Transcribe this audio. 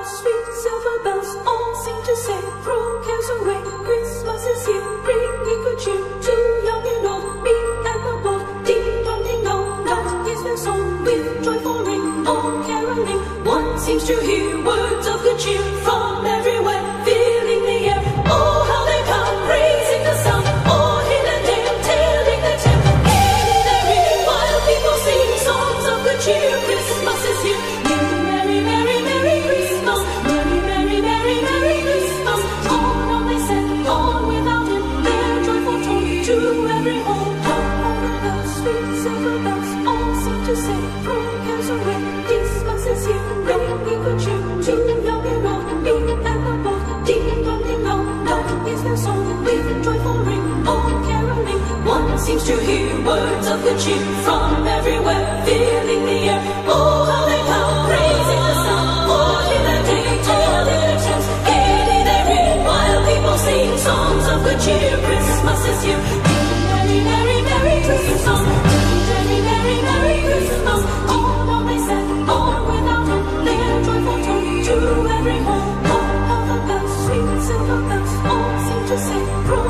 bells, sweet silver bells, all seem to say, throw cares away. Christmas is here, bringing good cheer to young and old, meek and the bold. Ding dong ding dong, that is their song, with joyful ring, all caroling. One seems to hear words of good cheer from everywhere, filling the air. Oh, how they come, praising the sun, all hill and dale, telling their tale. Gaiety their ear, while people sing songs of good cheer. Christmas is here. Merry, merry, merry Christmas. Merry, merry, merry, merry Christmas. On they said, on without him, their joyful tone to every home. All the bells, sweet silver bells, all seem to say, throw cares away. Christmas is here, bringing good cheer to young and old, meek and the bold. Ding dong ding dong, that is their song, with joyful ring, all caroling. One seems to hear words of good cheer from everywhere, filling the air. Oh, how they come, praising the sun, all hill and dale, telling their tales. Gaiety their ear, while people sing songs of good cheer. Christmas is here. Merry, merry, merry Christmas. Merry, merry, merry Christmas. On they said, on without him, their joyful tone to every home. All of the bells, sweet silver bells, all seem to say,